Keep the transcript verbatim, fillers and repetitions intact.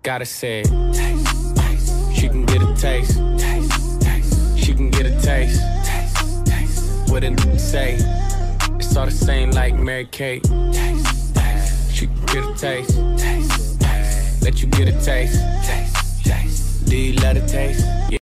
Gotta say it. Taste, taste. She can get a taste. Taste, taste. She can get a taste. Taste, taste. What a n say? It's all the same like Mary Kate. Taste, taste. She can get a taste. Taste, taste. Let you get a taste. Taste, taste. Do you love the taste? Yeah.